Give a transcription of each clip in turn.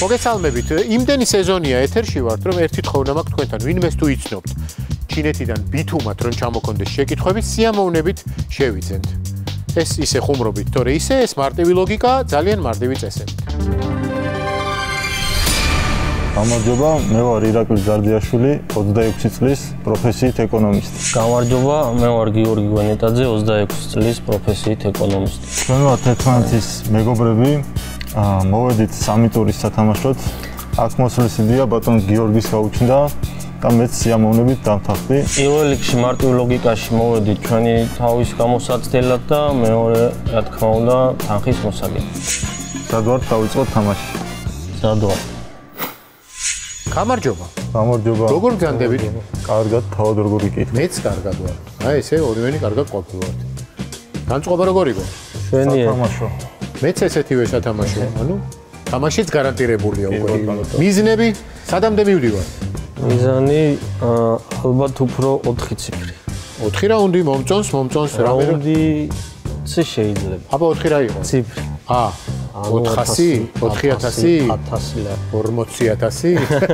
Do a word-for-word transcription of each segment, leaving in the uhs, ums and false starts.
მოგესალმებით. იმდენი სეზონია ეთერში ვართ, რომ ერთი თხოვნა მაქვს თქვენთან. ვინმეს თუ იცნობთ, ჩინეთიდან ბითუმად რომ ჩამოქონდეს შეკითხვები, სიამოვნებით შევიძენთ. ეს ისე ხუმრობით, თორე ისე ეს მარტივი ლოგიკა, ძალიან მარტივი წესებით. გამარჯობა, მე ვარ ირაკლი ზარდიაშვილი, ოცდაექვსი წლის პროფესიით ეკონომისტი. გამარჯობა, მე ვარ გიორგი გვენეტაძე, ოცდაექვსი წლის პროფესიით ეკონომისტი. ჩვენ ვართ ერთმანეთის მეგობრები, მოვედით სამი ტურის სათამაშოდ. აქ მოსვლის იდეა ბატონ გიორგის გაუჩნდა და მეც სიამოვნებით დავთანხმდი. პირველ რიგში მარტივ ლოგიკაში მოვედით ჩვენი თავის გამოსაცდელად და მეორე, რა თქმა უნდა, თანხის მოსაგებად. სად ვართ დავიწყოთ თამაში? სად ვარ? გამარჯობა. გამარჯობა. როგორ გძანდებით? კარგად, თავად როგორ იკითხეთ? მეც კარგად ვარ. აი ესე ორივენი კარგად ყოფილვართ. განწყობა როგორ იყო? ჩვენია. სათამაშო. მეც ესეთივე სათამაშო. ანუ თამაშიც გარანტირებულია უკვე. მიზნები სადამდე მივდივარ? მიზანი ალბათ უფრო ოთხი ციფრი. ოთხი რაუნდი მომწონს, momწონს რამე რაუნდიც შეიძლება. აბა ოთხი რა იყო? ციფრი. ა ოთხასი, ოთხი ათასი, ათასი და ორმოცი ათასი.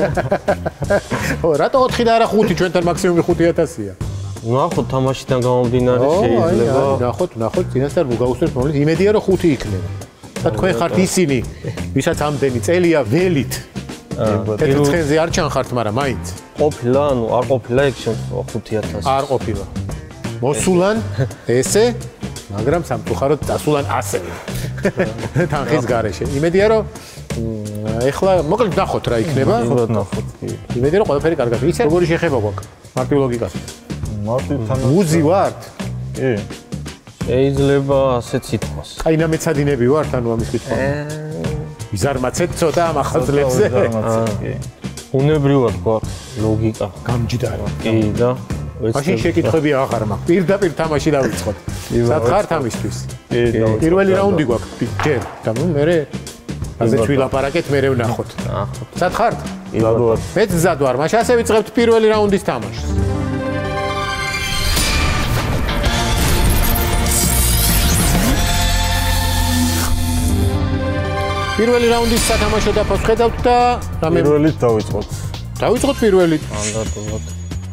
ო, რატო ოთხი და არა ხუთი? ჩვენთან მაქსიმუმი ხუთი ათასია. ნახოთ თამაშიდან გამომდინარე შეიძლება. ნახოთ, ნახოთ, წინასწარ მოგაუსწრებთ მომლის. იმედია რომ ხუთი იქნება. და თქვენ ხართ ისინი, ვისაც ამდენი წელია ველით. ერთ ცხენზე არ ჩანხართ, მაგრამ მაინც. ყოფილა, ანუ არ ყოფილა ეგ შემთხვევა ხუთი ათასი. არ ყოფილა. მოსულან ესე, მაგრამ სამწუხაროდ დასულან ასევე. თანხის გარეშე. იმედია რომ ეხლა მოკლედ ნახოთ რა იქნება. ნახოთ. იმედია რომ ყველაფერი კარგად. იცი როგორი შეხება გვაქვს მარტივ ლოგიკას? მარტივ თამაში. უზი ვართ? კი. შეიძლება ასეც ითქვას. აი ნამეცადინები ვართ, ანუ ამის კითხვა. ვიზარმაცეთ ცოტა ამ ახალძლებზე. კი. უნებრივად გვაქვს ლოგიკა. გამჯდარი. კი და მაშინ შეკითხვები აღარ მაქვს. პირდაპირ თამაში დავიწყოთ. სად ხართ ამისთვის? კი, პირველი რაუნდი გვაქვს. ჯერ და ნუ მე ასეც ვილაპარაკეთ, მე ვნახოთ. ნახოთ. სად ხართ? ზად ვარ. მეც ზად ვარ. მაშინ ასე ვიწყებთ პირველი რაუნდის თამაშს. პირველი რაუნდის სათამაშო დაფასხედავთ და რამე პირველით დავიწყოთ. დავიწყოთ პირველით. ანდატულად.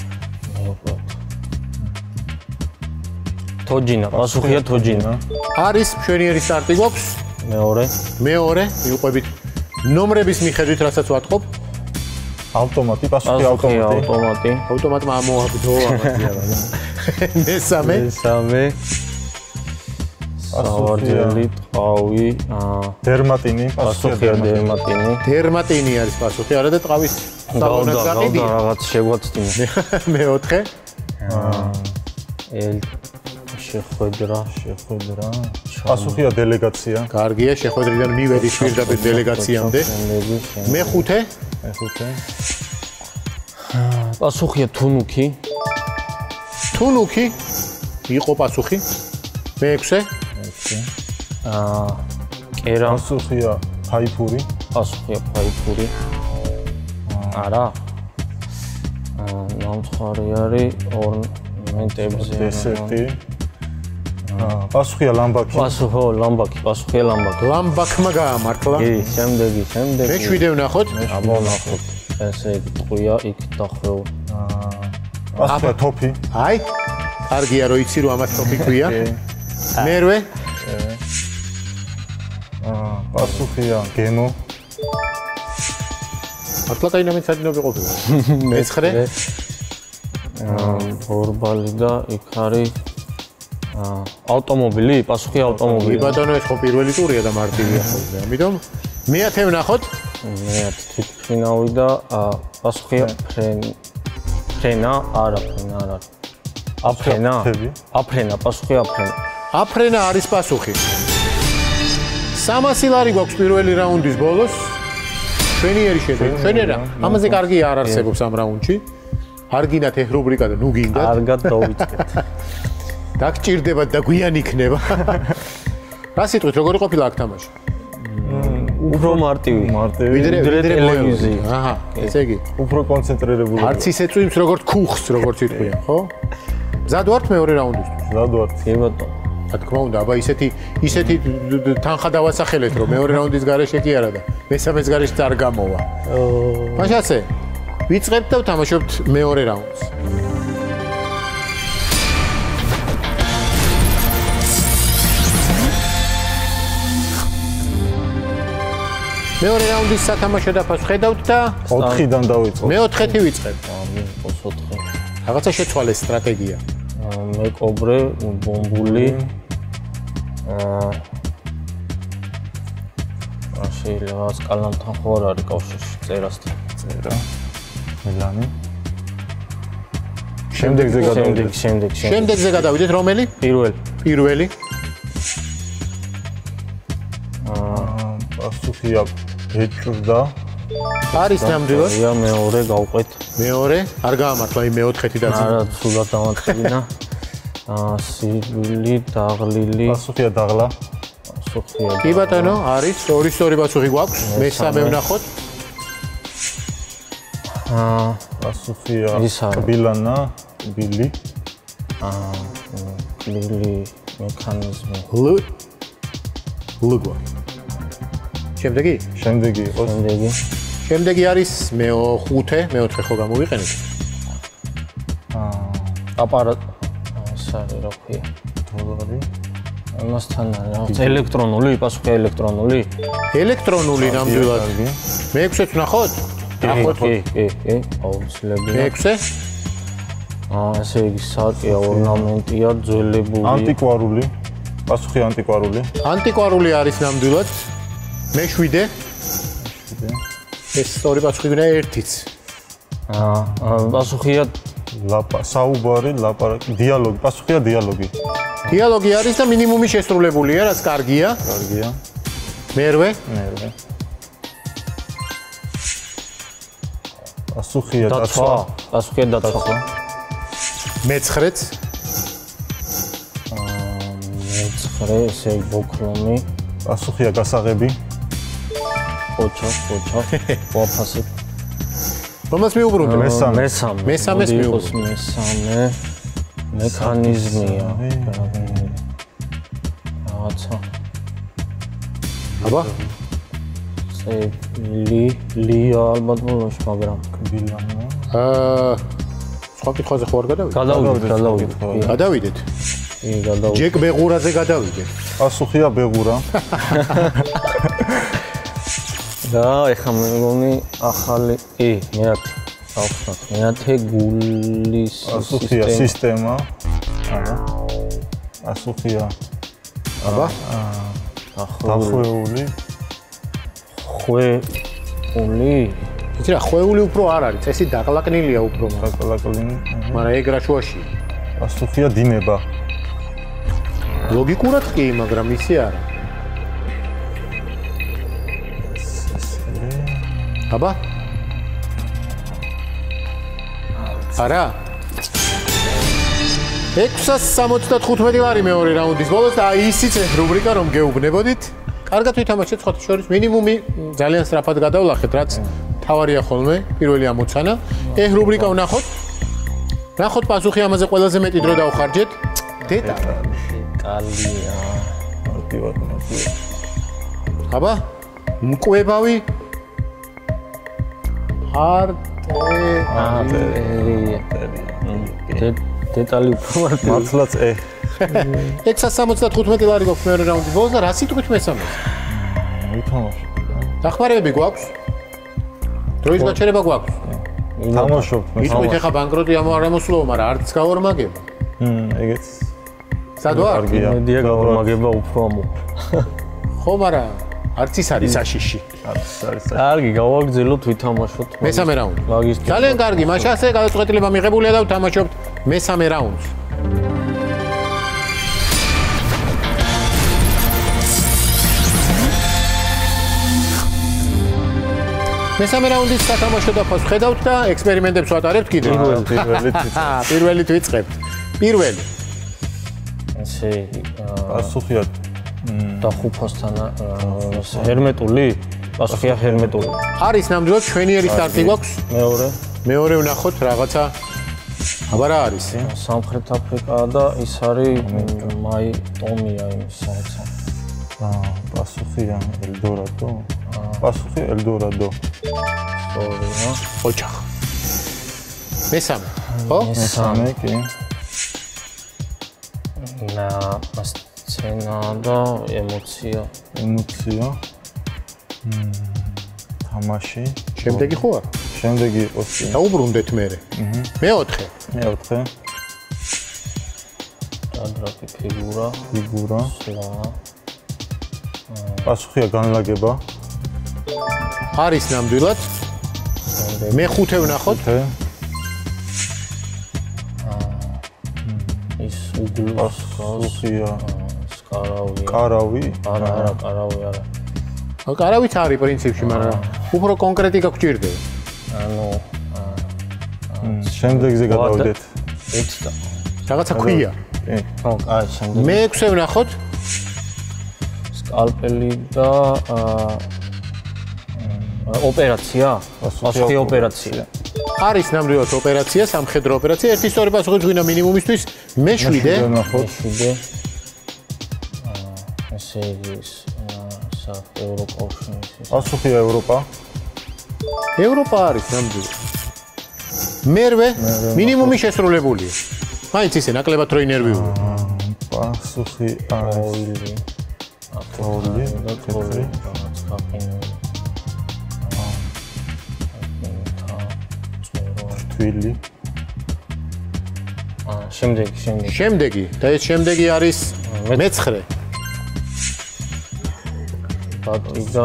თოჯინა, პასუხია თოჯინა. არის მშვენიერი სტარტი გვაქვს. მეორე. მეორე, მივყვებით ნომრების მიხედვით, რასაც ვატყობ. ავტომატი, პასუხი ავტომატი. ავტომატი. ავტომატმა ამოაგდო ამათია. მესამე. მესამე. სავარჯელი, ტყავი, დერმატინი, პასუხია დერმატინი. დერმატინი არის პასუხი, არა და ტყავის სალონად გაყიდი. რაღაც შეგვაცდინა. მეოთხე. ელ შეხვედრა, შეხვედრა. პასუხია დელეგაცია. კარგია, შეხვედრიდან მივედი პირდაპირ დელეგაციამდე. მეხუთე. მეხუთე. პასუხია თუნუქი. თუნუქი იყო პასუხი. მეექვსე. აა კერა. პასუხია ფაიფური. პასუხია ფაიფური. არა. აა ნამცხარი არის ორნამენტებზე. დესერტი. აა პასუხია ლამბაკი. პასუხო ლამბაკი, პასუხია ლამბაკი. ლამბაკმა გაამართლა. კი, შემდეგი, შემდეგი. მე შვიდე ვნახოთ. აბა ვნახოთ. ესე იგი ტყვია იქ დახვეულ. აა პასუხია თოფი. აი, კარგია რომ იცი რომ ამას თოფი ქვია. მერვე. აა პასუხია გემო. მართლა კაი ნამეცადინები ყოფილა. მეცხრე. აა ორბალი და იქ არის აა ავტომობილი, პასუხი ავტომობილი. კი ბატონო, ეს ხო პირველი ტურია და მარტივია ხოლმე. ამიტომ მეათე ვნახოთ. მეათე თვითმფრინავი და პასუხია ფრენი. ფრენა, არა, ფრენა არა. აფრენა. აფრენა, პასუხი აფრენა. აფრენა არის პასუხი. სამასი ლარი გვაქვს პირველი რაუნდის ბოლოს. შვენიერი შედეგი. შვენიერა. ამაზე კარგი არ არსებობს ამ რაუნდში. არ გინდათ ეს რუბრიკა და ნუ გინდათ. კარგად დავიწყეთ. დაგჭირდებათ და გვიან იქნება. რა სიტყვით, როგორი ყოფილა აქ თამაში? უფრო მარტივი. მარტივი. ვიდრე ტელევიზია. აჰა, ესე იგი. უფრო კონცენტრირებული. არც ისე წვიმს როგორც ქუხს, როგორც იტყვიან, ხო? მზად ვართ მეორე რაუნდისთვის? მზად ვართ. კი ბატონო. რა თქმა უნდა, აბა ისეთი ისეთი თანხა დავასახელეთ, რომ მეორე რაუნდის გარეშე კი არა და მესამეს გარეშე არ გამოვა. მაშინ ასე ვიწყებთ და ვთამაშობთ მეორე რაუნდს. მეორე რაუნდის სათამაშო დაფას ხედავთ და ოთხიდან დავიწყოთ. მეოთხეთი ვიწყებთ. მიიღოს ოთხი. რაღაცა შეცვალეს სტრატეგია. მეკობრე, ბომბული. აა შეიძლება სკალამთან ხო არ არის კავშირში წერასთან. წერა. მილანი. შემდეგზე გადავიდეთ. შემდეგ, შემდეგ. შემდეგზე გადავიდეთ რომელი? პირველი. პირველი. აა პასუხია ბეჭრდა. არის ნამდვილად. ია მეორე გავყვეთ. მეორე, არ გაამართლა იმ მეოთხეთი და არა, სულად დამატებინა. აა სიკვდილი, დაღლილი. პასუხია დაღლა. პასუხია. კი ბატონო, არის ორი სწორი პასუხი გვაქვს. მესამე ვნახოთ. აა პასუხია ბილანა, ბილი. აა ბილი მექანიზმი. ლ ლგვა. შემდეგი? შემდეგი იყოს. შემდეგი. შემდეგი არის მეოთხე, მეოთხე ხო გამოვიყენეთ? აა აპარატ სარი რა ქვია? დოლარი. ამასთან არის ელექტრონული, პასუხი ელექტრონული. ელექტრონული ნამდვილად. მეექვსეც ვნახოთ? ნახოთ. კი, კი, კი, აუცილებელია. მეექვსე? აა ესე იგი საკია ორნამენტია, ძველებული. ანტიკვარული. პასუხი ანტიკვარული. ანტიკვარული არის ნამდვილად. მეშვიდე. ეს სწორი პასუხი გვინდა ერთიც. აა პასუხია ლაპა საუბარი, ლაპარაკი, დიალოგი, პასუხია დიალოგი. დიალოგი არის და მინიმუმი შესრულებულია, რაც კარგია. კარგია. მერვე? მერვე. პასუხია დაცვა. პასუხია დაცვა. მეცხრეც? აა მეცხრე, ესე იგი ბოქრომი. პასუხია გასაღები. ოჩო, ოჩო. ვაფასებ. რომელს მიუბრუნდეთ? მესამე. მესამე. მესამეს მიიღოს მესამე. მექანიზმია. რაღაცა. აბა? ზე ლი ლია ალბათ ბოლოში, მაგრამ ბილანა. აა სხვა კითხვაზე ხო არ გადავიდეთ? გადავიდეთ, გადავიდეთ. გადავიდეთ. კი, გადავიდეთ. ჯეკ ბეღურაზე გადავიდეთ. პასუხია ბეღურა. და ეხლა მე მგონი ახალი ი მეათე ავხსნათ მეათე გულის პასუხია სისტემა. არა. პასუხია აბა? დახვეული. ხვეული. იცი რა, ხვეული უფრო არ არის, წესი დაკლაკნილია უფრო, დაკლაკნილი. მაგრამ ეგ რა შუაში. პასუხია დინება. ლოგიკურად კი, მაგრამ ისე არა. აბა? არა? ექვსას სამოცდათხუთმეტი ლარი მეორე რაუნდის ბოლოს და აი ისიც რუბრიკა რომ გეუბნებოდით. კარგად ვითამაშეთ სხვათა შორის მინიმუმი ძალიან სწრაფად გადავლახეთ, რაც თავარია ხოლმე, პირველი ამოცანა. ეგ რუბრიკა ვნახოთ. ნახოთ პასუხი ამაზე ყველაზე მეტი დრო დავხარჯეთ. დეტალი. კალია. მოტივად, მოტივად. აბა? მკვებავი არტერია. დეტალი უფრო მართლაც ე. ექვსას სამოცდათხუთმეტი ლარი გვაქვს მეორე რაუნდის ბოლოს და რა სიტყვით მესამეს? ვითამაშოთ. დახმარებები გვაქვს? დროის გაჩერება გვაქვს? თამაშობთ. იტყვით ახლა ბანკროტი ამ არ ამოსულო, მაგრამ არც გავორმაგება. მმ, ეგეც. სად ვარ? მედია გავორმაგება უფრო ამო. ხო, მაგრამ არც ის არის საშიში. არის, არის. კარგი, გავაგრძელოთ ვითამაშოთ. მესამე რაუნდი. მაგის ძალიან კარგი, მაშინ ასე გადაწყვეტილება მიღებულია და ვთამაშობთ მესამე რაუნდს. მესამე რაუნდის სათამაშო დაფას ხედავთ და ექსპერიმენტებს ვატარებთ კიდევ. პირველი თვით. პირველი თვითწყებთ. პირველი. ესე პასუხია დახუფასთან ჰერმეტული? პასუხია ჰერმეტული. არის ნამდვილად ჩვენიერი სტარტი გვაქვს. მეორე. მეორე ვნახოთ რაღაცა აბა რა არის? სამხრეთ აფრიკაა და ის არის მაი ტომია იმის საერთო. აა, პასუხია ელდორადო. პასუხი ელდორადო. სწორია. ოჯახ. მესამე. ხო? მესამე კი. და სცენა და ემოცია. ემოცია. მმ თამაში. შემდეგი ხო არა? შემდეგი იყოს კი. დაუბრუნდეთ მე. აჰა. მეოთხე. მეოთხე. ანდრაკი ფიგურა. ფიგურა. სლა. პასუხია განლაგება. არის ნამდვილად. მეხუთე ვნახოთ. ის უგულოს პასუხია სკარავი. კარავი. არა, არა, კარავი არა. კარავით არის პრინციპში, მაგრამ უფრო კონკრეტიკა გჭირდება. ანუ შემდეგზე გადავიდეთ. ერთი და რაღაცა ქვია. კი. ხო, აი, შემდეგ. მეექვსე ვნახოთ. სკალპელი და ოპერაცია? პასუხი ოპერაცია. არის ნამდვილად ოპერაცია, სამხედრო ოპერაცია. ერთი სწორი პასუხი გვინდა მინიმუმისთვის. მეშვიდე. მეშვიდე. ესე იგი ევროკავშირის. პასუხია ევროპა. ევროპა არის ნამდვილად. მერვე მინიმუმი შესრულებულია. მაინც ისე ნაკლებად რო ინერვიულია. პასუხი არის თოვლი და თოვლი. თვილი. აა შემდეგი, შემდეგი. შემდეგი და ეს შემდეგი არის მეცხრე. ბატი და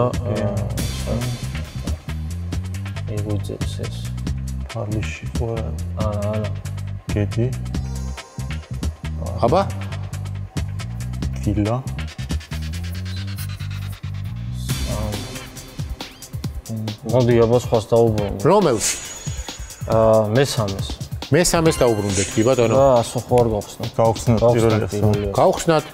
ეგუძებს ეს. ფარლიში ხო არა? არა, არა. გედი. აბა? ვილა. მოდი აბა სხვას დაუბრუნდეთ. რომელს? აა მესამეს. მესამეს დაუბრუნდეთ, კი ბატონო. და ასო ხო არ გავხსნათ. გავხსნათ პირველი ასო. გავხსნათ.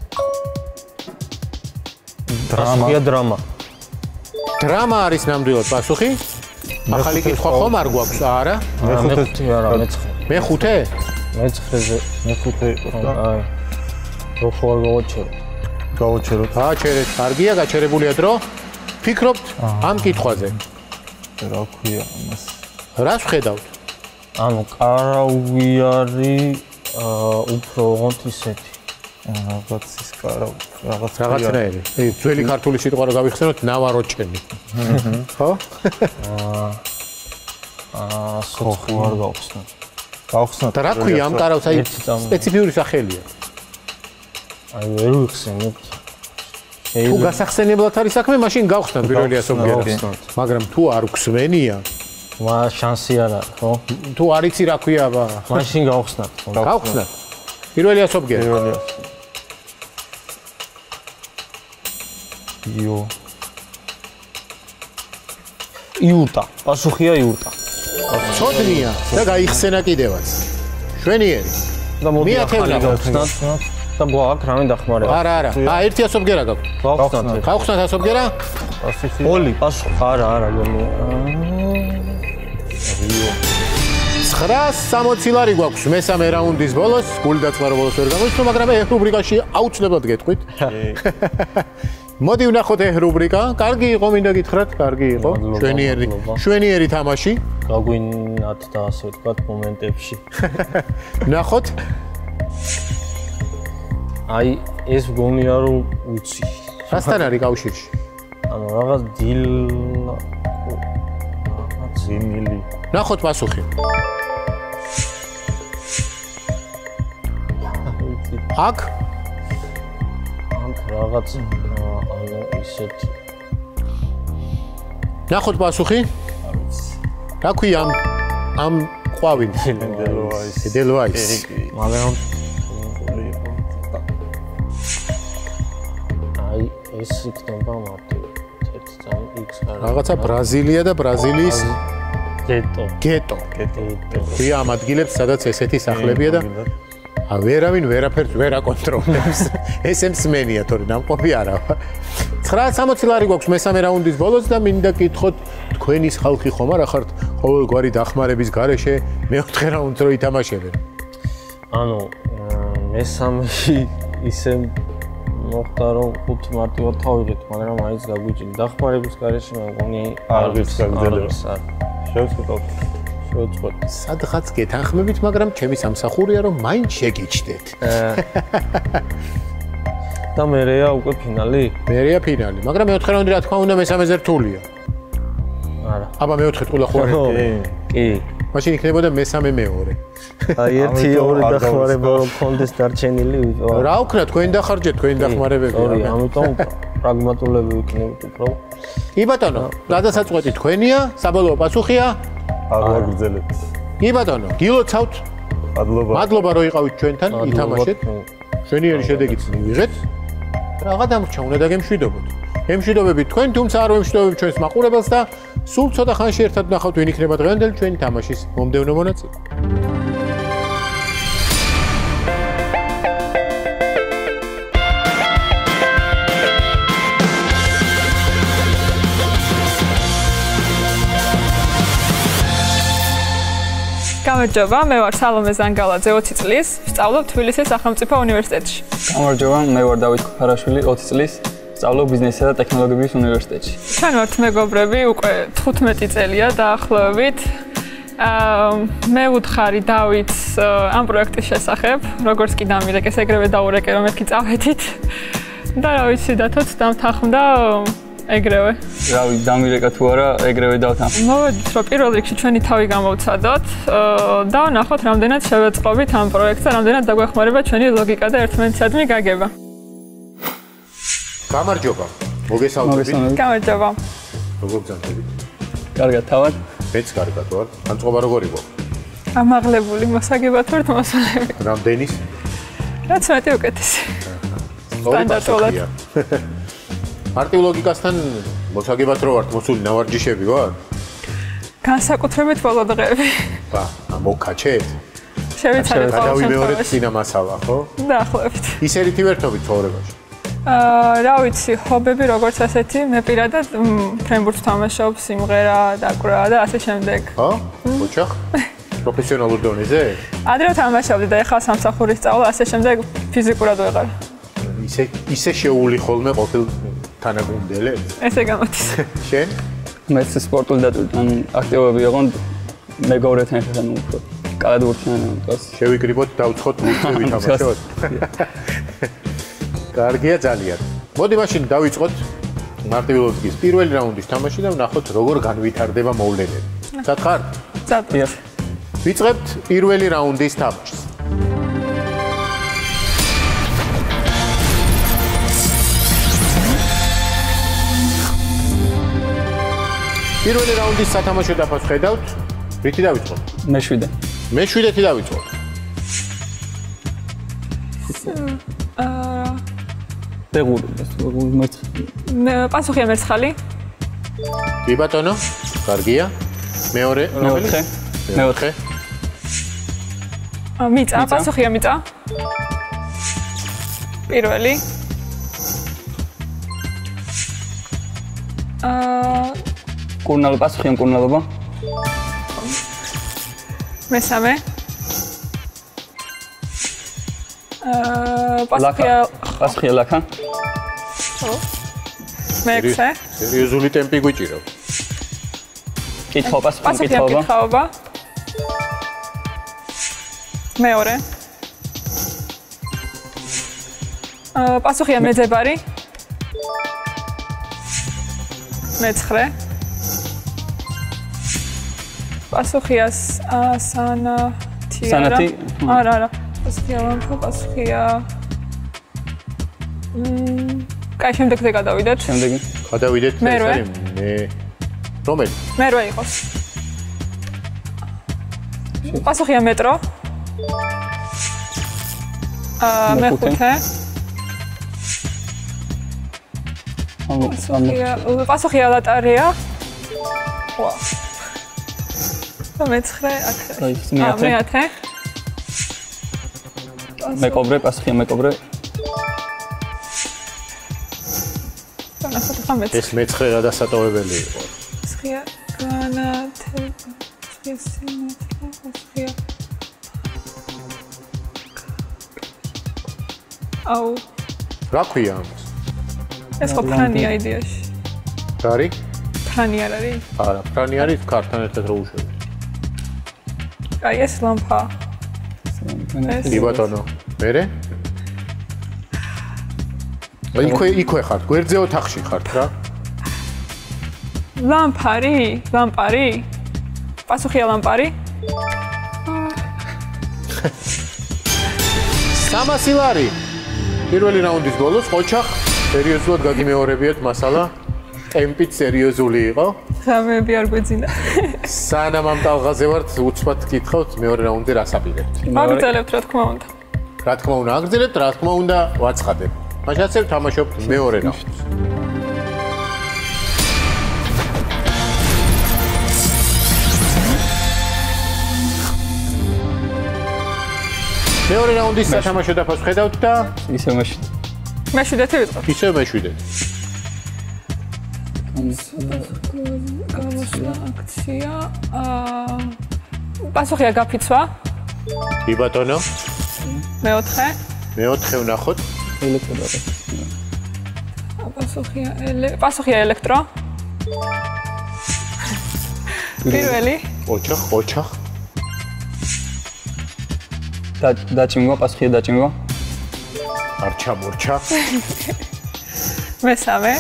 დრამა. დრამა. დრამა არის ნამდვილად პასუხი. ახალი კითხვა ხომ არ გვაქვს, არა? მეხუთე არა, მეცხრე. მეხუთე? მეცხრეზე მეხუთე იყო და აი. რო ხო არ გავაჩეროთ. გავაჩეროთ. გააჩერეთ, კარგია, გაჩერებულია დრო. ფიქრობთ ამ კითხვაზე. რა ქვია ამას? რას ხედავთ? ანუ კარავი არის უფრო ოღონდ ისეთი. რაღაც ის კარავი, რაღაც რაღაცნაირი. ე ძველი ქართული სიტყვა რა გავიხსენოთ, ნავაროჩენი. ხო? აა აა სოხი არ გავხსნათ. გავხსნათ. და რა ქვია ამ კარავს? აი სპეციფიური სახელია. აი ვერ ვიხსენებ. თუ გასახსენებლად არის საქმე, მაშინ გავხსნათ პირველი ასობგერას. მაგრამ თუ არ გვსვენია, მა შანსი არ არის, ხო? თუ არ იცი რა ქვია, აბა. მაშინ გავხსნათ. გავხსნათ. პირველი ასობგერა. პირველი ასო. იო. იუტა. პასუხია იუტა. ცოდნია და გაიხსენა კიდევაც. შვენიერი. და მოდი მეათე ახალი გავხსნათ. გავხსნათ. და გვაქვს რამე დახმარება. არა, არა. აა ერთი ასობგერა გაქვს. გავხსნათ. გავხსნათ ასობგერა? პასუხი. ოლი, პასუხი. არა, არა, გონია. ცხრაას სამოცი ლარი გვაქვს მესამე რაუნდის ბოლოს, გული დაწყარო ბოლოს ვერ გამოიწვია, მაგრამ ეს რუბრიკაში აუცილებლად გეტყვით. მოდი ვნახოთ ეს რუბრიკა. კარგი იყო, მინდა გითხრათ, კარგი იყო. შვენიერი, შვენიერი თამაში. გაგვინათ და ასე ვთქვათ მომენტებში. ვნახოთ. აი ეს გონია რომ უცი. რასთან არის კავშირში? ანუ რაღაც დილა რაღაც ზიმილი. ვნახოთ პასუხი. აქ ამ რაღაც ანუ ისეთი ვნახოთ პასუხი. რა ქვია ამ ამ ყვავინ? დელოაის. დელოაის. მაგრამ აი ეს იქნება მარტივ ერთ წამ იქს არა. რაღაცა ბრაზილია და ბრაზილიის გეტო. გეტო. გეტო. ქვია ამ ადგილებს, სადაც ესეთი სახლებია და ვერავინ ვერაფერს ვერ აკონტროლებს. ესე მსმენია, თორე ნამყოფი არა. ცხრაას ოცდაათი ლარი გვაქვს მესამე რაუნდის ბოლოს და მინდა გითხოთ, თქვენის ხალხი ხომ არა ხართ ყოველგვარი დახმარების გარეშე მეოთხე რაუნდს რო ითამაშებენ? ანუ მესამეში ისე მოხდა რომ ხუთ მარტივად თავიღეთ, მაგრამ მაინც გაგვიჭირდა დახმარების გარეშე მე მგონი არ ვიცგაგდება. შევწყვეტავთ. შევწყვეტ. სადღაც გეთანხმებით, მაგრამ ჩემი სამსახურია რომ მაინც შეგიჩდეთ. და მერეა უკვე ფინალი? მერეა ფინალი, მაგრამ მეოთხე რაუნდი რა თქმა უნდა მესამეზე რთულია. არა. აბა მეოთხე ტყულა ხო არა? კი. მაშინ იქნებოდა მესამე მეორე. აი ერთი ორი დახმარება რომ კონდეს დარჩენილი ვიყო. რა ვქნა თქვენ დახარჯეთ თქვენი დახმარებები. ორი, ამიტომ პრაგმატულები ვიქნებით უფრო. კი ბატონო, გადასაწყვეტი თქვენია, საბოლოო პასუხია? არ ვაგრძელებთ. კი ბატონო, გილოცავთ. მადლობა. მადლობა რომ იყავით ჩვენთან, ითამაშეთ. შვენიერი შედეგიც მივიღეთ. რაღა დამრჩა, უნდა დაგემშვიდობოთ. ემშვიდობებით თქვენ, თუმცა არ ვემშვიდობებით ჩვენს მაყურებელს და სულ ცოტა ხანში ერთად ვნახავთ ვინ იქნება დღევანდელი ჩვენი თამაშის მომდევნო მონაწილე. გამარჯობა, მე ვარ სალომე ზანგალაძე, ოცი წლის, ვსწავლობ თბილისის სახელმწიფო უნივერსიტეტში. გამარჯობა, მე ვარ დავით ქუფარაშვილი, ოცი წლის, ვსწავლობ ბიზნესისა და ტექნოლოგიების უნივერსიტეტში. ჩვენ ვართ მეგობრები, უკვე თხუთმეტი წელია დაახლოებით. აა მე ვუთხარი დავითს ამ პროექტის შესახებ, როგორც კი დამირეკეს, ეგრევე დაურეკე, რომ მეთქი წავედით. და რა ვიცი, დათოც დამთანხმდა ეგრევე. რავი, დამირეკა თუ არა, ეგრევე დავთანხმდა. მოვედით, რომ პირველ რიგში ჩვენი თავი გამოვცადოთ და ვნახოთ, რამდენად შევეწყობით ამ პროექტს და რამდენად დაგვეხმარება ჩვენი ლოგიკა და ერთმანეთისადმი გაგება. გამარჯობა. მოგესალმებით. გამარჯობა. როგორ გძანებით? კარგად, თავად? მეც კარგად ვარ. განწყობა როგორი გქონდა? ამაღლებული, მოსაგებად ვართ მოსულები. რამდენის? რაც მეტი უკეთესი. სტანდარტულად. მარტივ ლოგიკასთან მოსაგებად რო ვართ მოსული ნავარჯიშები ვარ? განსაკუთრებით ბოლო დღეები. ბა, მოგკაჩეთ? შევიცადეთ ყოველ შემთხვევაში. შემთხვევაში. წინა მასალა, ხო? დაახლოებით. ის ერთი ვერთობით ცხოვრებაში. აა, რა ვიცი, ჰობები როგორც ასეთი, მე პირადად ფრენბურთს ვთამაშობ, სიმღერა, დაკვრა და ასე შემდეგ. ხო? ოჩახ? პროფესიონალურ დონეზე? ადრე ვთამაშობდი და ეხლა სამსახურის სწავლა, ასე შემდეგ ფიზიკურად ვეღარ. ისე ისე შეული ხოლმე ყოფილ თანაგუნდელებს? ესე გამოდის. შენ? მეც სპორტული და ანუ აქტივობები იყო მეგობრებთან ერთად ანუ უფრო კალადურთან ამას. შევიკრიბოთ, დავცხოთ, ვუწევი ვითამაშოთ. კარგია ძალიან. მოდი მაშინ დავიწყოთ მარტივი ლოგიკის პირველი რაუნდის თამაში და ვნახოთ როგორ განვითარდება მოვლენები. სათხარ? წადო. ვიწყებთ პირველი რაუნდის თამაშს. პირველი რაუნდის სათამაშო დაფას ხედავთ. რითი დავიწყოთ? მეშვიდე. მეშვიდეთი დავიწყოთ. აა ბეგური, ბეგური მეთხე. პასუხია მერცხალი. კი ბატონო, კარგია. მეორე, მეოთხე. მეოთხე. აა მიწა, პასუხია მიწა. პირველი. აა კურნალო პასუხია კურნალობა. მესამე. აა პასუხია პასუხია ლაკა. ხო. მეექვსე. სერიოზული ტემპი გვიჭირავს. კითხვა პასუხია პასუხია კითხვა. კითხვა. მეორე. აა პასუხია მეძებარი. მეცხრე. პასუხია სანათი არა. სანათი? არა, არა. პასუხია ლამპა, პასუხია მმ, კაი, შემდეგზე გადავიდეთ. შემდეგი. გადავიდეთ ეს მერვე. არის მე რომელი? მერვე იყოს. პასუხია მეტრო. აა მეხუთე. პასუხია პასუხია ლატარია. ვა. მეცხრე აქ. მეათე. მეათე. მეკობრე, პასუხია მეკობრე. ეს მეცხრე გადასატოვებელი იყო. სხია განათება, სხია სიმართლე, სხია. აუ. რა ქვია ამას? ეს ხო ფრანია იდეაში. რა არის? ფრანი არ არის? არა, ფრანი არის ქართან ერთად რო უშვებით. აი ეს ლამპა. კი ბატონო, მერე? იქვე იქვე ხართ, გვერდზე ოთახში ხართ რა. ლამპარი? ლამპარი? პასუხია ლამპარი? სამასი ლარი. პირველი რაუნდის ბოლოს ყოჩახ სერიოზულად გაგიმეორებიათ მასალა. ტემპით სერიოზული იყო. გამები არ გვეძინა. სანამ ამ ტალღაზე ვართ, უცბად გითხავთ მეორე რაუნდზე რას აპირებთ? აგრძელებთ რა თქმა უნდა. რა თქმა უნდა, აგრძელებთ, რა თქმა უნდა, ვაცხადებთ. მაშასე ვთამაშობთ მეორე რაუნდს. მეორე რაუნდის სათამაშო დაფას ხედავთ და ისე მეშვიდე. მეშვიდეთი ვიწყოთ. ისე მეშვიდეთ. გამოსვლა აქცია. აა პასუხია გაფიცვა. კი ბატონო. მეოთხე. მეოთხე ვნახოთ. ელექტრო. პასუხია ელე პასუხია ელექტრო. პირველი. ოჩახ, ოჩახ. და დაჭიმვა, პასუხია დაჭიმვა. არ ჩამორჩა. მესამე.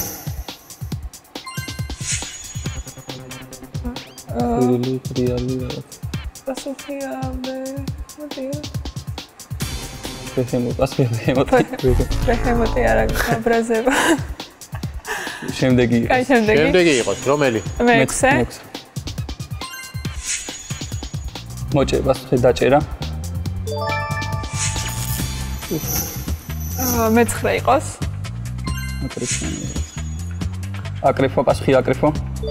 რიალი, რიალი. პასუხია მე. მოდია. ფეხემო, პასუხია ფეხემოტი. ფეხემოტი არა გაბრაზება. შემდეგი. კაი, შემდეგი. შემდეგი იყოს, რომელი? მეექვსე. მოჭე, პასუხია დაჭერა. აა მეცხრე იყოს. აკრიფო, პასუხია აკრიფო.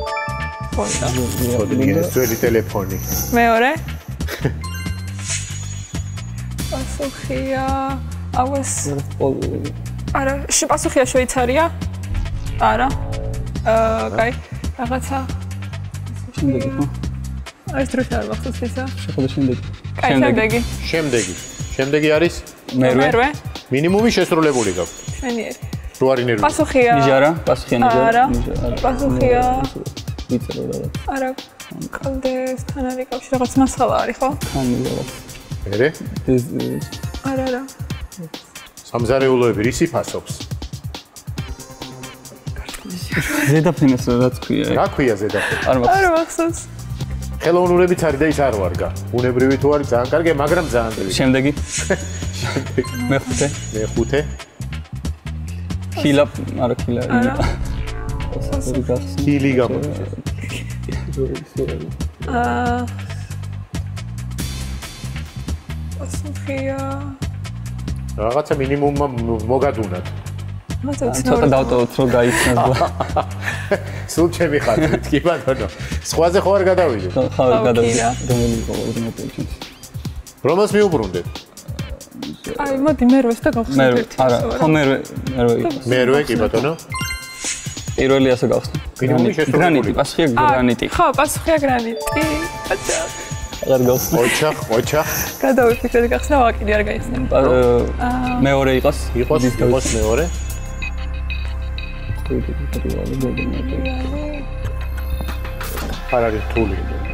ხოდია, ძველი ტელეფონი. მეორე. პასუხია აუეს. არა, პასუხია შვეიცარია? არა. აა, კაი, რაღაცა. შემდეგი ხო? აი, დროშა არ მახსოვს ისა. შეხედე შემდეგი. კაი, შემდეგი. შემდეგი. შემდეგი არის მერვე. მერვე. მინიმუმი შესრულებული გაქვთ. შვენიერი. რო არის ნერვი. პასუხია. ნიჟარა, პასუხია ნიჟარა. არა. პასუხია. ვიწერო რაღაც. არა. კალდესთან არის კავშირი, რაღაც მასალა არის, ხო? ხანი რაღაც. მერე? ეს არა, არა. სამზარეულოები რისი ფასობს? ზედაფენას რაც ქვია. რა ქვია ზედაფენი? არ მახსოვს. არა მახსოვს. ხელოვნურებიც არის და ის არ ვარგა. უნებრივი თუ არის ძალიან კარგი, მაგრამ ძალიან ძლიერი. შემდეგი. მეხუთე. მეხუთე. ხილა, არა ხილა. არა. ხილი გამოდის. აა პასუხია. რაღაცა მინიმუმმა მოგადუნათ. ცოტა დავტოვოთ რომ გაიცნოს. სულ ჩემი ხარჯით, კი ბატონო. სხვაზე ხო არ გადავიდეთ? ხო, გადავიდეთ. რომელი იყო ორდინატორი? რომას მიუბრუნდეთ? აი, მოდი მერვეს და გავხსნით მერვე, ერთი. არა, ხო მერვე, მერვე იყო. მერვე, კი ბატონო. პირველი ასე გავხსნი. მინიმუმი შესრულებული. გრანიტი, პასუხია გრანიტი. ხო, პასუხია გრანიტი. აჩა. აღარ გავხსნი. ოჩახ, ოჩახ. გადავიფიქრეთ, გახსნა ვაკიდი არ გაიხსნა. მეორე იყოს. იყოს, იყოს მეორე. არ არის რთული.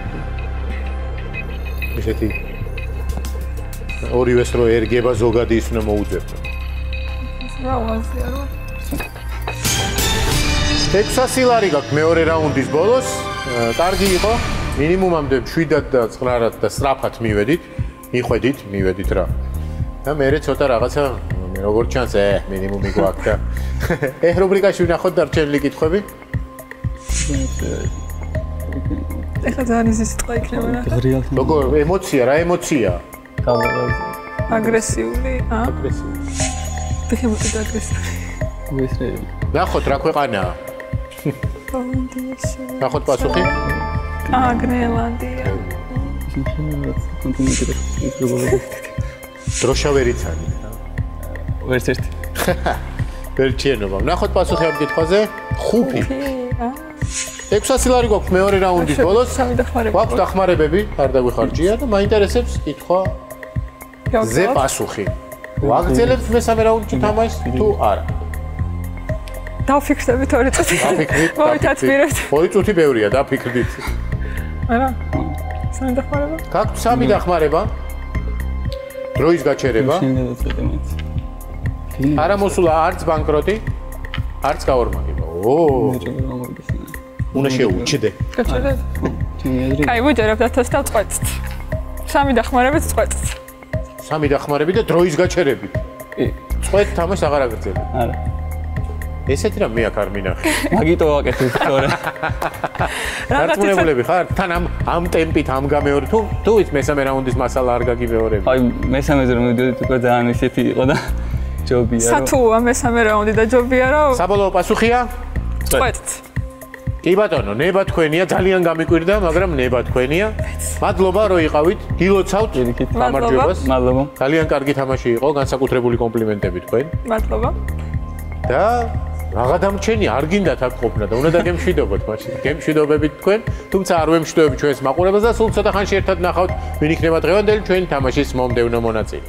ისეთი ორივეს რო ერგება ზოგადი ის უნდა მოუძებნო. რა ვაზია რა? ექვსასი ლარი გაქვს მეორე რაუნდის ბოლოს. კარგი იყო. მინიმუმამდე შვიდად და წყნარად და სწრაფად მივედით. მიხვედით, მივედით რა. და მერე ცოტა რაღაცა მე როგორ ჩანს, ე, მინიმუმი გვაქვს და ეხ რუბრიკაში ვნახოთ დარჩენილი კითხვები. ეხლა ძალიან იზის სიტყვა იქნება რა. როგორ ემოცია, რა ემოცია? აგრესიული, ა? აგრესიული. ფეხემოტი და აგრესიული. ვესრე. ნახოთ რა ქვეყანაა. ნახოთ პასუხი. აა, გრენლანდია. დროშა ვერ იცანი. ვერც ერთი. ვერჩიენობა. ნახოთ პასუხი ამ კითხვაზე. ხუთი. ექვსასი ლარი გვაქვს მეორე რაუნდის ბოლოს. გვაქვს დახმარებები, არ დაგვიხარჯია და მაინტერესებს კითხვა ზე პასუხი. ვაგრძელებთ მესამე რაუნდში თამაშს თუ არა? დავფიქრდებით ორი წუთი. დავფიქრდით. მოვითაცბირებთ. ორი წუთი ბევრია, დაფიქრდით. არა. სამი დახმარება? გაქვთ სამი დახმარება. დროის გაჩერება. არა მოსულა არც ბანკროტი, არც გაორმაგება. ო! უნდა შეუჩდე. გაჩერეთ. კაი, ვიჯერებთ ათას და წყვეტთ. სამი დახმარებით წყვეტთ. სამი დახმარები და დროის გაჩერები. კი. წყვეტ თამაშს აღარ აგრძელებ. არა. ესეთი რამ მე აქ არ მინახე. მაგიტო ვაკეთებ თორე. რატმუნებულები ხარ? თან ამ ამ ტემპით ამ გამეორე თუ თუ ის მესამე რაუნდის მასალა არ გაგიმეორები. აი მესამეზე რომ მივიდოდით უკვე ძალიან ისეთი იყო და ჯობია რომ სათუა მესამე რაუნდი და ჯობია რომ საბოლოო პასუხია? წყვეტთ. კი ბატონო, ნება თქვენია, ძალიან გამიკვირდა, მაგრამ ნება თქვენია. მადლობა რომ იყავით. გილოცავთ გამარჯვებას. მადლობა. ძალიან კარგი თამაში იყო, განსაკუთრებული კომპლიმენტები თქვენ. მადლობა. და რაღა დამჩენი არ გინდათ აქ ყოფნა და უნდა დაგემშვიდობოთ მაშინ. გემშვიდობებით თქვენ, თუმცა არ ვემშვიდობებით ჩვენს მაყურებელს და სულ ცოტა ხანში ერთად ნახავთ, ვინ იქნება დღევანდელი ჩვენი თამაშის მომდევნო მონაწილე.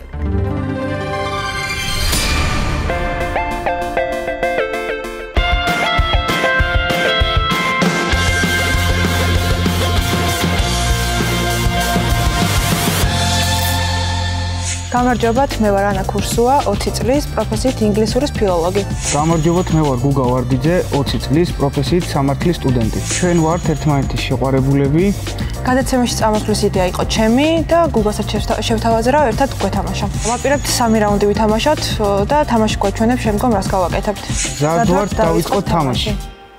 გამარჯობათ, მე ვარ ანა ქურსუა, ოცი წლის, პროფესიით ინგლისურის ფილოლოგი. გამარჯობათ, მე ვარ გუგა ვარდიძე, ოცი წლის, პროფესიით სამართლის სტუდენტი. ჩვენ ვართ ერთმანეთის შეყვარებულები. გადაცემაში წამოსვლის იდეა იყო ჩემი და გუგასაც შევთავაზე, ერთად გვეთამაშა. ვაპირებთ სამი რაუნდი ვითამაშოთ და თამაში გვაჩვენებ შემდგომ რას გავაკეთებთ. ზარდ ვართ, დავიწყოთ თამაში.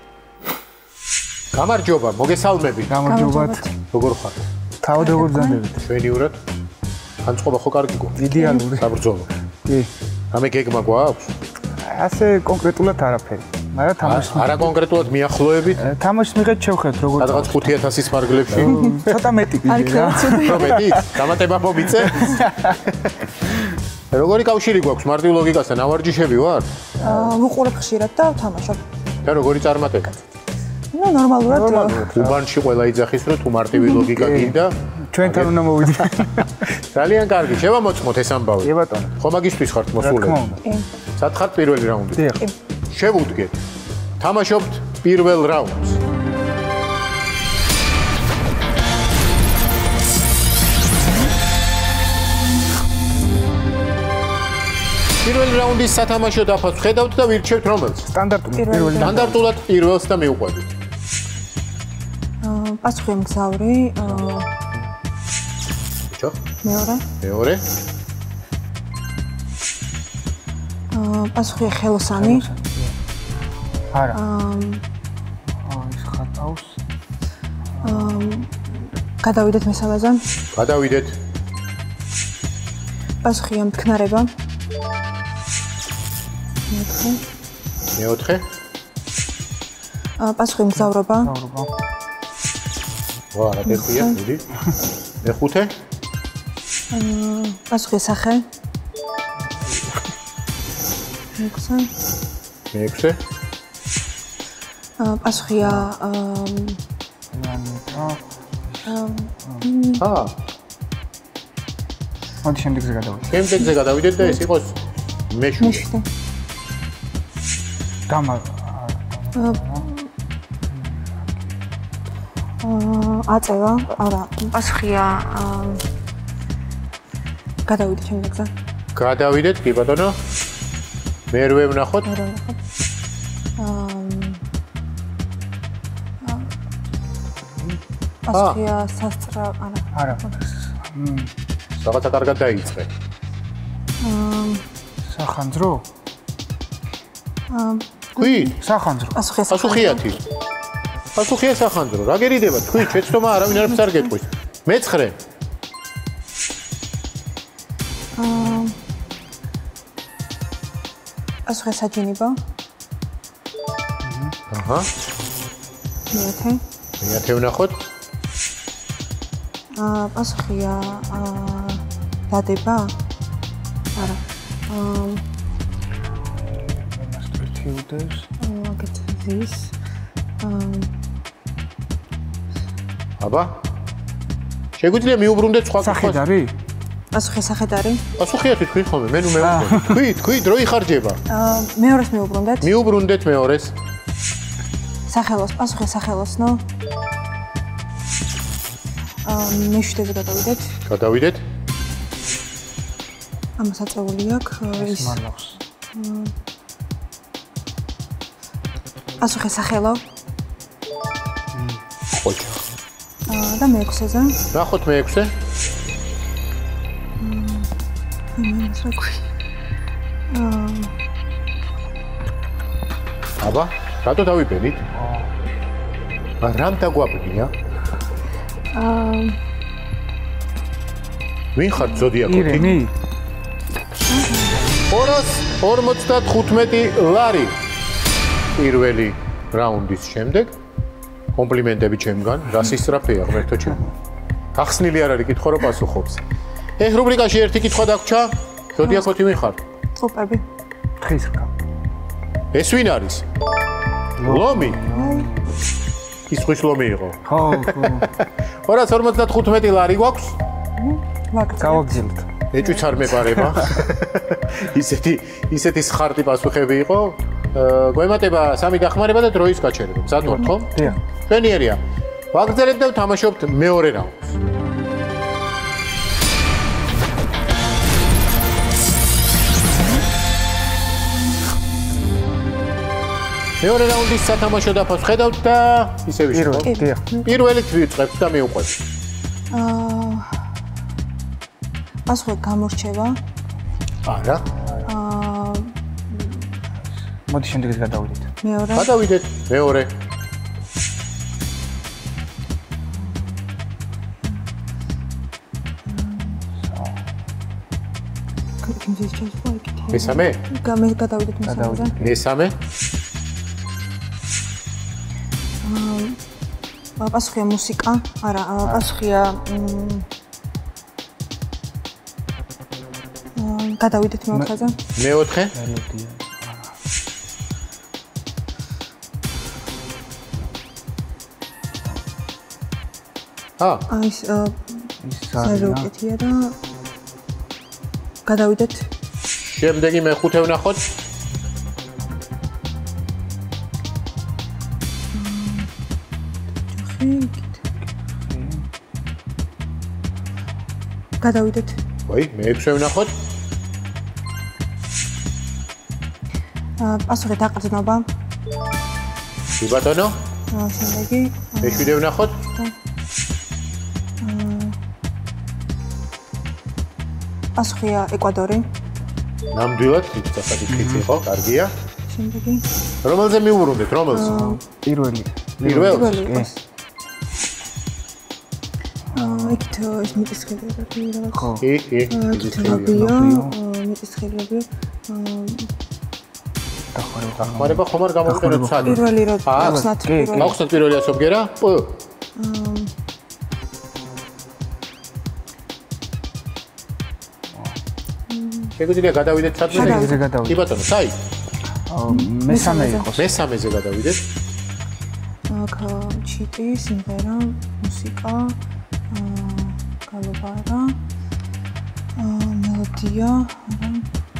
გამარჯობა, მოგესალმები. გამარჯობათ. როგორ ხართ? თავად როგორ გზანდებით? ჩვენიურად განწყობა ხო კარგი გქონდა? იდეალური. საბრძოლო. კი. ამე გეგმა გვაქვს? ასე კონკრეტულად არაფერი. მაგრამ თამაშს არა კონკრეტულად მიახლოებით? თამაშს მიღეთ შევხედეთ როგორ. სადღაც ხუთი ათასის მარგლებში? ცოტა მეტი კიდე რა. მეტი? დამატება მომიწე? როგორი კავშირი გვაქვს მარტივ ლოგიკასთან? ავარჯიშები ვარ? ვუყურებ ხშირად და ვთამაშობ. და როგორი წარმატება? ნუ ნორმალურად. უბანში ყველა იძახის რომ თუ მარტივი ლოგიკა გინდა ჩვენთან უნდა მოვიდეთ. ძალიან კარგი, შევამოწმოთ ეს ამბავი. კი ბატონო. ხო მაგისთვის ხართ მოსულები? კი. სათხართ პირველი რაუნდი? დიახ. შევუდგეთ. თამაშობთ პირველ რაუნდს. პირველი რაუნდის სათამაშო დაფას ხედავთ და ვირჩევთ რომელს? სტანდარტული პირველი. სტანდარტულად პირველს და მივყვებით. პასუხი მგზავრი. ბიჭო. მეორე. მეორე. პასუხი ხელოსანი. არა. აა ის ხატავს. გადავიდეთ მესამეზე. გადავიდეთ. პასუხი მტკნარება. მეოთხე. პასუხი მგზავრობა. მგზავრობა. ვა, რა გექვია, დიდი. მეხუთე. პასუხი სახე. მეექვსე. მეექვსე. პასუხია აა. მოდი შემდეგზე გადავიდეთ. შემდეგზე გადავიდეთ და ეს იყოს მეშვიდე. გამა აწევა, არა, პასუხია გადავიდეთ შემდეგზე. გადავიდეთ, კი ბატონო. მერვე ვნახოთ. მერვე ვნახოთ. პასუხია სასწრა, არა. არა. რაღაცა კარგად დაიწყე. სახანძრო? თქვი? სახანძრო. პასუხია პასუხიათი. პასუხია სახანძრო. რა გერიდება? თქვი, შეცდომა არავინ არაფერს არ გეტყვის. მეცხრე. აა პასუხია საჯინიბო. აჰა. მეათე. მეათე ვნახოთ. აა პასუხია აა დადება. არა. აა მასტრეთი უდევს. აგეთ ზის. აა აბა შეგვიძლია მიუბრუნდეთ სხვა კითხვას? სახედ არის? პასუხი სახედ არის? პასუხია თქვი ხოლმე, მე ნუ მეუბრუნდეთ. თქვი, თქვი, დრო იხარჯება. აა მეორეს მიუბრუნდეთ. მიუბრუნდეთ მეორეს. სახელოს, პასუხი სახელოსნო. აა მეშვიდეზე გადავიდეთ. გადავიდეთ. ამას აწეული აქვს ის. მალავს. პასუხი სახელო. ხოჭა. აა და მეექვსეზე. ნახოთ მეექვსე. იმას რა ქვია. აა აბა, რატო დავიბენით? აა რამ დაგვაბნია? აა ვინ ხარ ზოდიაკოთი? ირენი? ორას ორმოცდათხუთმეტი ლარი. პირველი რაუნდის შემდეგ კომპლიმენტები ჩემგან, რას ისწრაფეა ღმერთო ჩემო. გახსნილი არ არის კითხვა რომ პასუხობს. ეხ რუბრიკაში ერთი კითხვა დაგვრჩა. ზოდიაკოთი ვინ ხარ? ტყუპები. თხისკა. ეს ვინ არის? ლომი. ის ხვის ლომი იყო. ხო, ხო. ორას ორმოცდათხუთმეტი ლარი გვაქვს? გავაგზავნეთ. ეჭვიც არ მეპარება. ისეთი ისეთი სხარტი პასუხები იყო. გვემატება სამი დახმარება და დროის გაჩერება. მზად ვართ, ხო? დიახ. ჩვენიერია. ვაგრძელებთ და ვთამაშობთ მეორე რაუნდს. მეორე რაუნდის სათამაშო დაფას ხედავთ და ისე ვიშო. დიახ. პირველი ვიწყებთ და მიუყვეთ. აა პასუხი გამორჩება. არა. აა მოდი შემდეგს გადავიდეთ. მეორე. გადავიდეთ მეორე. კინძის ჩასვა იქით. მესამე? გამე გადავიდეთ მესამეზე. მესამე? აა პასუხია მუსიკა. არა, პასუხია აა გადავიდეთ მეოთხეზე. მეოთხე? მელოდია. აა აი ეს ის საროკეთია და გადავიდეთ. შემდეგი მეხუთე ვნახოთ. გადავიდეთ. ვაი, მეექვსე ვნახოთ. აა პასუხი დაყრდნობა. კი ბატონო. აა შემდეგი მეშვიდე ვნახოთ. პასუხია ეკვადორი. ნამდვილად წასაკითხიც იყო, კარგია. შემდეგი რომელზე მიუბრუნდეთ, რომელზე? პირველი. პირველს? კი. აა იქით ეს მიწისქვილები რაღაც. ხო. კი, კი, მიწისქვილებია, მიწისქვილები. აა დახმარება ხომ არ გამოვიყენოთ სადი? პირველი რო ახსნათ პირველი. ახსნათ პირველი ასობგერა? პ. შეგვიძლია გადავიდეთ სადმე? შეგიძლია გადავიდეთ. კი ბატონო, საი? მესამე იყოს. მესამეზე გადავიდეთ. აქ ჩიტი, სიმღერა, მუსიკა, აა გალობარა, აა მელოდია, არა.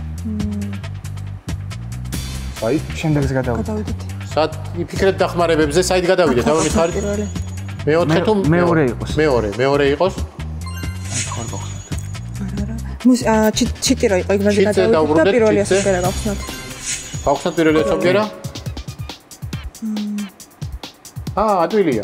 საი? შემდეგს გადავიდეთ. გადავიდეთ. სად იფიქრეთ დახმარებებზე, საით გადავიდეთ? აუ მითხარით? პირველი. მეოთხე თუ მეორე იყოს. მეორე, მეორე იყოს. ხო, ხო. მუს აა ჩიტი რო იყო, იქ ჩიტზე გადავიდეთ და დავუბრუნდეთ, პირველი ჩიტზე. ასობგერა გავხსნათ. გავხსნათ პირველი ასობგერა? აა, ადვილია.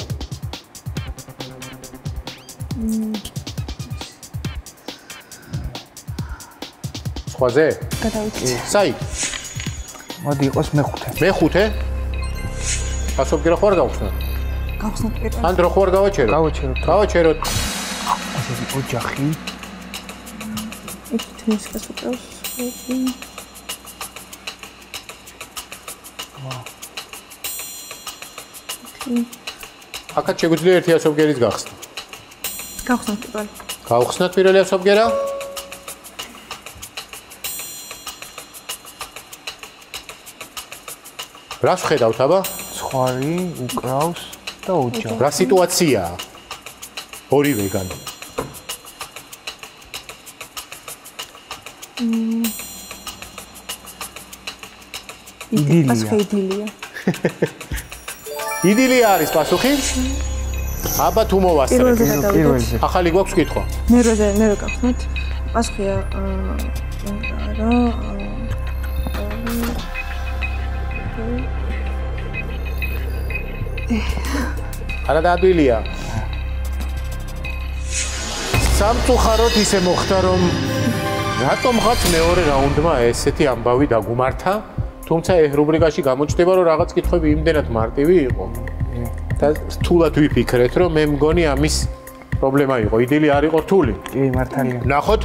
სხვაზე? გადავიდეთ. საი? მოდი იყოს მეხუთე. მეხუთე? ასობგერა ხო არ გავხსნათ? გავხსნათ პირველი. ან დრო ხო არ გავაჩეროთ? გავაჩეროთ. გავაჩეროთ. ასე ოჯახი. იქით მუსიკას უყურებს. აქაც შეგვიძლია ერთი ასობგერის გახსნა. გავხსნათ პირველი. გავხსნათ პირველი ასობგერა? რას ვხედავთ აბა? ცხვარი უკრავს და უჯა. რა სიტუაციაა? ორივეგან. იდილია. იდილია არის პასუხი? აბა თუ მოვასწრებ. პირველზე. ახალი გვაქვს კითხვა. მე როზე მე რო გახსნით. პასუხია რა არა დაადვილია. სამწუხაროდ ისე მოხდა რომ რატომღაც მეორე რაუნდმა ესეთი ამბავი დაგუმართა, თუმცა ეს რუბრიკაში გამოჩნდება რომ რაღაც კითხვები იმდენად მარტივი იყო. და რთულად ვიფიქრეთ რომ მე მგონი ამის პრობლემა იყო. იდილი არ იყო რთული. კი, მართალია. ნახოთ.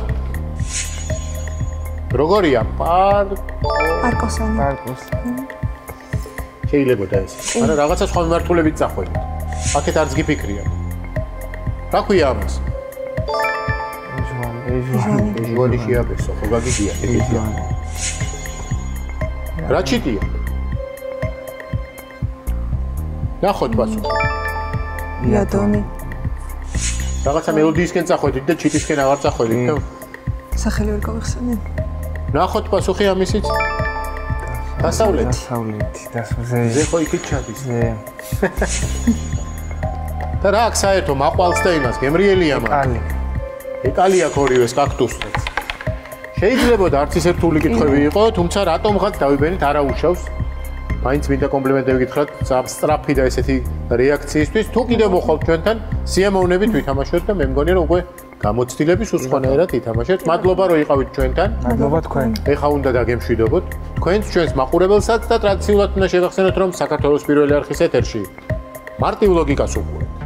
როგორია? პარკო პარკოსანი. პარკოს. შეიძლება და ეს. არა რაღაცა სხვა მიმართულებით წახვედით. აქეთ არც გიფიქრია. რა ქვია ამას? ეჟვანი, ეჟვანი. ეჟვანი შეაბესო, ხო გაგიგია ეგეთია. რა ჩიტია? ნახოთ პასუხი. იადონი. რაღაცა მელოდიისკენ წახვედით და ჩიტისკენ აღარ წახვედით, ხო? სახელი ვერ გავიხსენე. ნახოთ პასუხი ამისიც. დასავლეთ. დასავლეთ, დასავლეთ. ზე ხო იქით ჩადის. ზე. და რა აქ საერთო მაყვალს და იმას გემრიელია მაგ. კალი. ეკალი აქ ორივეს კაქტუსსაც. შეიძლება და არც ისე რთული კითხვები იყო, თუმცა რატომღაც დავიბენით არაუშავს. მაინც მინდა კომპლიმენტები გითხრათ სწრაფი და ესეთი რეაქციისთვის. თუ კიდევ მოხვალთ ჩვენთან, სიამოვნებით ვითამაშოთ და მე მგონი რომ უკვე გამოცდილების უცხოენერად ითამაშეთ. მადლობა რომ იყავით ჩვენთან. მადლობა თქვენ. ეხა უნდა დაგემშვიდობოთ. თქვენს ჩვენს მაყურებელსაც და ტრადიციულად უნდა შევახსენოთ რომ საქართველოს პირველი არხის ეთერში მარტივ ლოგიკას უყურებთ.